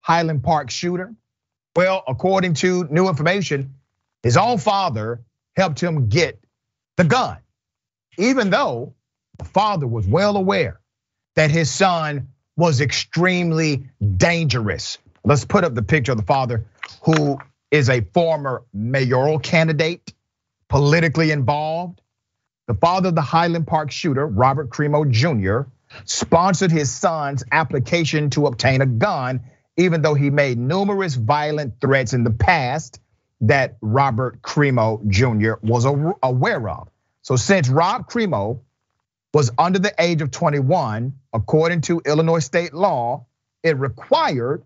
Highland Park shooter? Well, according to new information, his own father helped him get the gun, even though the father was well aware that his son was extremely dangerous. Let's put up the picture of the father, who is a former mayoral candidate, politically involved. The father of the Highland Park shooter, Robert Crimo Jr., sponsored his son's application to obtain a gun, even though he made numerous violent threats in the past that Robert Crimo Jr. was aware of. So since Rob Crimo was under the age of 21, according to Illinois state law, it required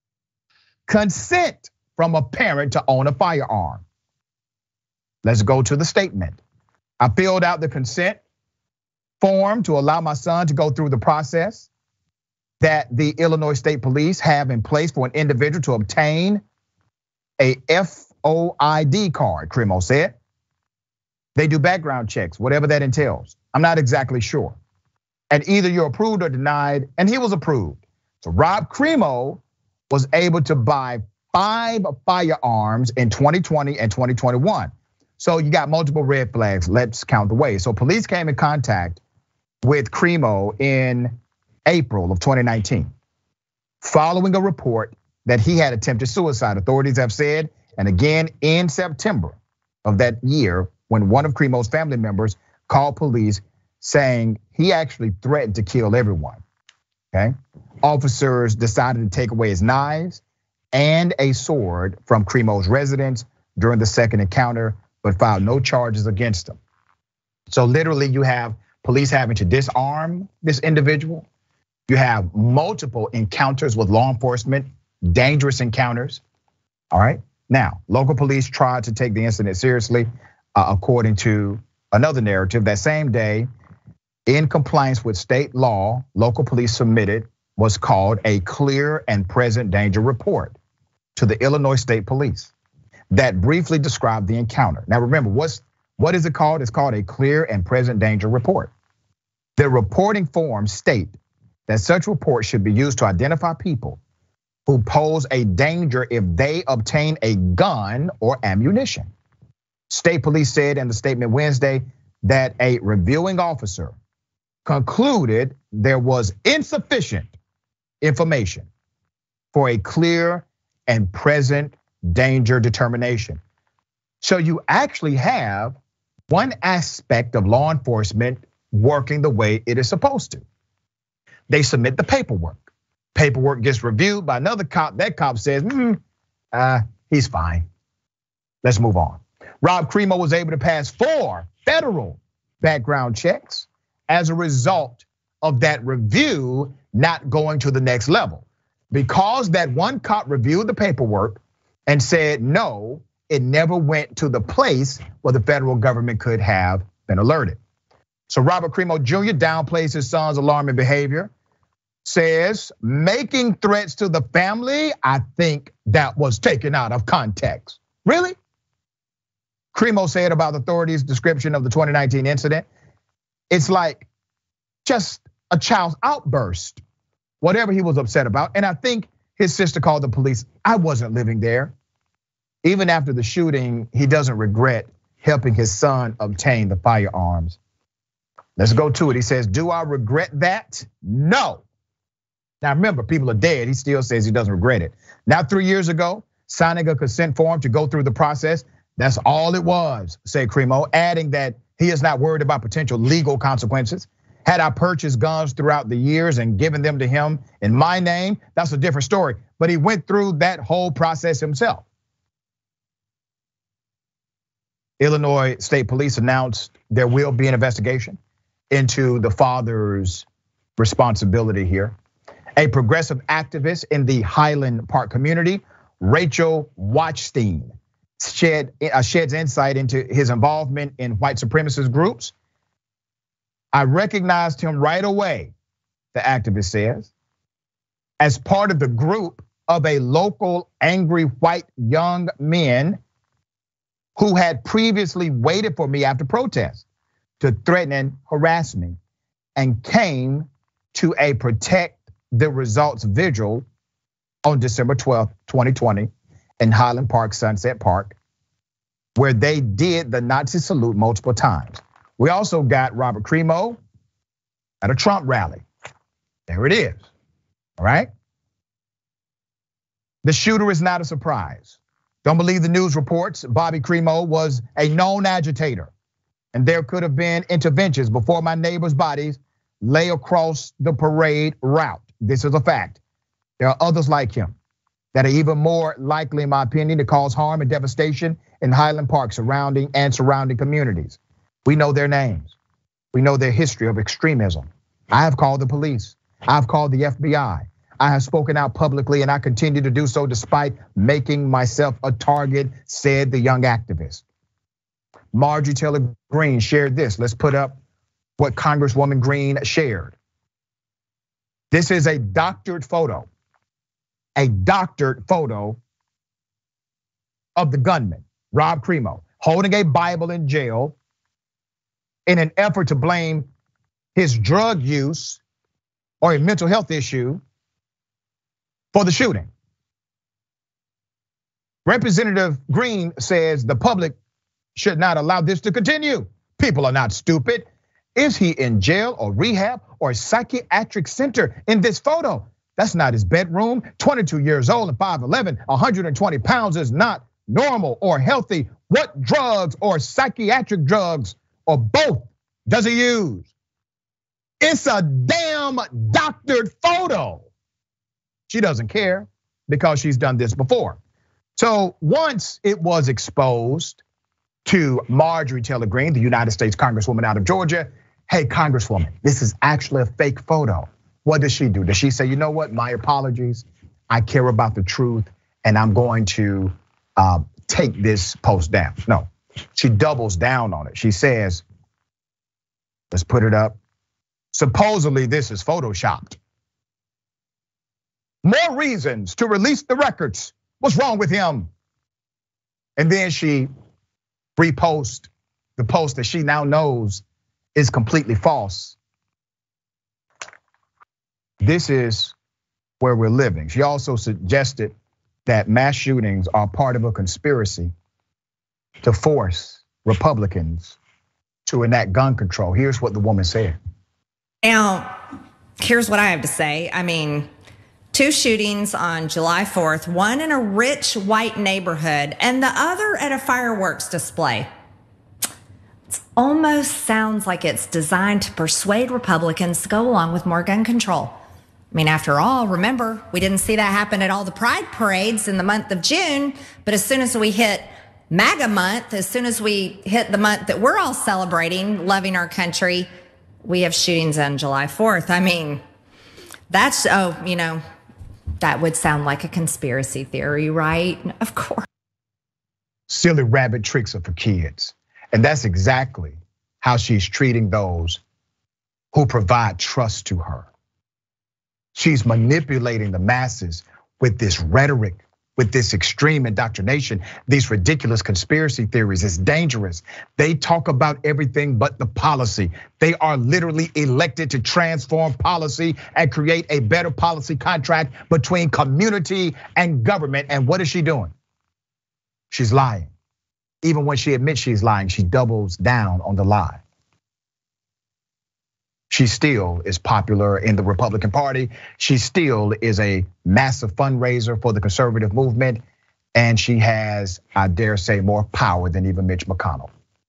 consent from a parent to own a firearm. Let's go to the statement. I filled out the consent form to allow my son to go through the process that the Illinois State Police have in place for an individual to obtain a FOID card, Crimo said. They do background checks, whatever that entails. I'm not exactly sure. And either you're approved or denied, and he was approved. So Rob Crimo was able to buy 5 firearms in 2020 and 2021. So you got multiple red flags. Let's count the ways. So police came in contact with Crimo in April of 2019, following a report that he had attempted suicide. Authorities have said, and again in September of that year, when one of Crimo's family members called police saying he actually threatened to kill everyone, okay? Officers decided to take away his knives and a sword from Crimo's residence during the second encounter, but filed no charges against him. So literally you have police having to disarm this individual. You have multiple encounters with law enforcement, dangerous encounters, all right? Now, local police tried to take the incident seriously, according to another narrative. That same day, in compliance with state law, local police submitted what's called a clear and present danger report to the Illinois State Police that briefly described the encounter. Now remember, what is it called? It's called a clear and present danger report. The reporting forms state that such reports should be used to identify people who pose a danger if they obtain a gun or ammunition. State police said in the statement Wednesday that a reviewing officer concluded there was insufficient information for a clear and present danger determination. So you actually have one aspect of law enforcement working the way it is supposed to. They submit the paperwork. Paperwork gets reviewed by another cop. That cop says, he's fine. Let's move on. Rob Crimo was able to pass 4 federal background checks as a result of that review not going to the next level. Because that one cop reviewed the paperwork and said no, it never went to the place where the federal government could have been alerted. So Robert Crimo Jr. downplays his son's alarming behavior, says making threats to the family, I think that was taken out of context. Really? Crimo said about the authorities' description of the 2019 incident, it's like just a child's outburst, whatever he was upset about. And I think his sister called the police. I wasn't living there. Even after the shooting, he doesn't regret helping his son obtain the firearms. Let's go to it. He says, do I regret that? No. Now remember, people are dead. He still says he doesn't regret it. Now 3 years ago, signing a consent form to go through the process, that's all it was, said Crimo, adding that he is not worried about potential legal consequences. Had I purchased guns throughout the years and given them to him in my name, that's a different story. But he went through that whole process himself. Illinois State Police announced there will be an investigation into the father's responsibility here. A progressive activist in the Highland Park community, Rachel Watchstein, sheds insight into his involvement in white supremacist groups. I recognized him right away, the activist says, as part of the group of a local angry white young men who had previously waited for me after protest to threaten and harass me, and came to a protect the results vigil on December 12th, 2020 in Highland Park, Sunset Park, where they did the Nazi salute multiple times. We also got Robert Crimo at a Trump rally. There it is, all right? The shooter is not a surprise. Don't believe the news reports. Bobby Crimo was a known agitator, and there could have been interventions before my neighbors' bodies lay across the parade route. This is a fact. There are others like him that are even more likely, in my opinion, to cause harm and devastation in Highland Park surrounding communities. We know their names. We know their history of extremism. I have called the police. I've called the FBI. I have spoken out publicly, and I continue to do so despite making myself a target, said the young activist. Marjorie Taylor Greene shared this. Let's put up what Congresswoman Greene shared. This is a doctored photo of the gunman, Rob Crimo, holding a Bible in jail in an effort to blame his drug use or a mental health issue for the shooting. Representative Greene says the public should not allow this to continue. People are not stupid. Is he in jail or rehab or a psychiatric center in this photo? That's not his bedroom. 22 years old and 5'11", 120 pounds is not normal or healthy. What drugs or psychiatric drugs or both does he use? It's a damn doctored photo. She doesn't care because she's done this before. So once it was exposed to Marjorie Taylor Greene, the United States Congresswoman out of Georgia, hey, Congresswoman, this is actually a fake photo. What does she do? Does she say, you know what, my apologies, I care about the truth and I'm going to take this post down? No, she doubles down on it. She says, let's put it up. Supposedly this is photoshopped. More reasons to release the records. What's wrong with him? And then she reposts the post that she now knows is completely false. This is where we're living. She also suggested that mass shootings are part of a conspiracy to force Republicans to enact gun control. Here's what the woman said. Now, here's what I have to say. I mean, 2 shootings on July 4th, one in a rich white neighborhood and the other at a fireworks display. It almost sounds like it's designed to persuade Republicans to go along with more gun control. I mean, after all, remember, we didn't see that happen at all the pride parades in the month of June, but as soon as we hit MAGA month, as soon as we hit the month that we're all celebrating, loving our country, we have shootings on July 4th. I mean, that's, that would sound like a conspiracy theory, right? Of course. Silly rabbit tricks are for kids. And that's exactly how she's treating those who provide trust to her. She's manipulating the masses with this rhetoric, with this extreme indoctrination, these ridiculous conspiracy theories. It's dangerous. They talk about everything but the policy. They are literally elected to transform policy and create a better policy contract between community and government. And what is she doing? She's lying. Even when she admits she's lying, she doubles down on the lie. She still is popular in the Republican Party. She still is a massive fundraiser for the conservative movement. And she has, I dare say, more power than even Mitch McConnell.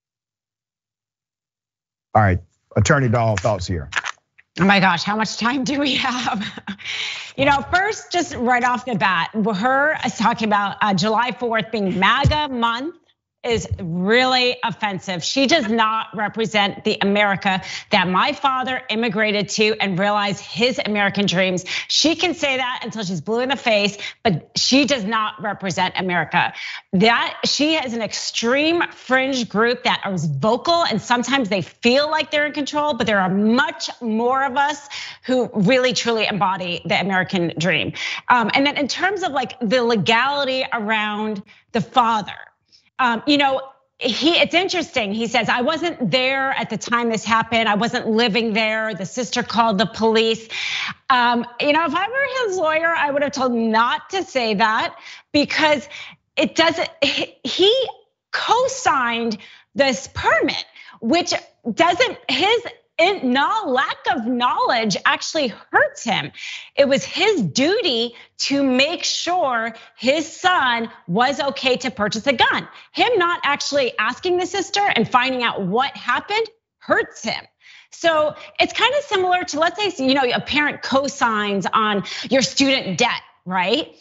All right, Attorney Dahl, thoughts here. Oh my gosh, how much time do we have? First, just right off the bat, her talking about July 4th being MAGA month is really offensive. She does not represent the America that my father immigrated to and realized his American dreams. She can say that until she's blue in the face, but she does not represent America. That she has an extreme fringe group that is vocal and sometimes they feel like they're in control, but there are much more of us who really truly embody the American dream. And then in terms of like the legality around the father, it's interesting. He says, I wasn't there at the time this happened. I wasn't living there. The sister called the police. If I were his lawyer, I would have told him not to say that, because it doesn't, he co-signed this permit, which doesn't, his lack of knowledge actually hurts him. It was his duty to make sure his son was okay to purchase a gun. Him not actually asking the sister and finding out what happened hurts him. So it's kind of similar to, let's say, a parent co-signs on your student debt, right?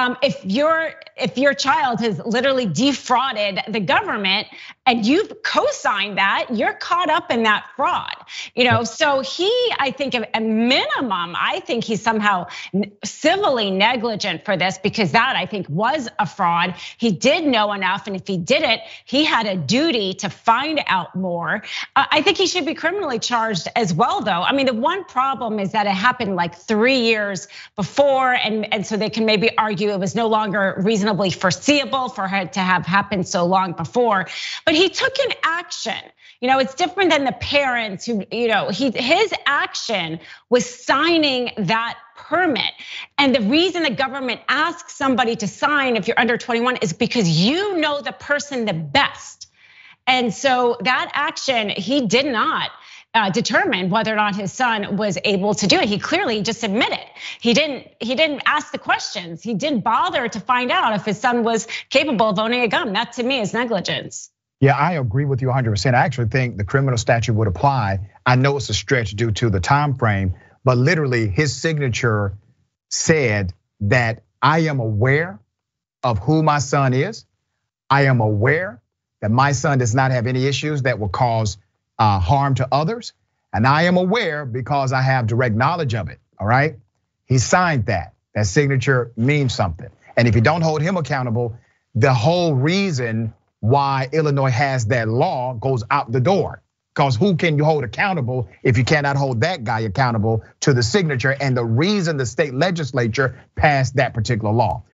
If your child has literally defrauded the government and you've co-signed that, you're caught up in that fraud. So I think at a minimum, I think he's somehow civilly negligent for this, because that, I think, was a fraud. He did know enough, and if he didn't, he had a duty to find out more. I think he should be criminally charged as well, though. I mean, the one problem is that it happened like 3 years before, and so they can maybe argue it was no longer reasonably foreseeable for it to have happened so long before. But he took an action. It's different than the parents who, his action was signing that permit. And the reason the government asks somebody to sign if you're under 21 is because you know the person the best. And so that action, he did not determine whether or not his son was able to do it. He clearly just admitted. He didn't ask the questions. He didn't bother to find out if his son was capable of owning a gun. That, to me, is negligence. Yeah, I agree with you 100%. I actually think the criminal statute would apply. I know it's a stretch due to the time frame, but literally his signature said that I am aware of who my son is. I am aware that my son does not have any issues that will cause harm to others. And I am aware because I have direct knowledge of it, all right? He signed that. That signature means something. And if you don't hold him accountable, the whole reason why Illinois has that law goes out the door. Because who can you hold accountable if you cannot hold that guy accountable to the signature and the reason the state legislature passed that particular law?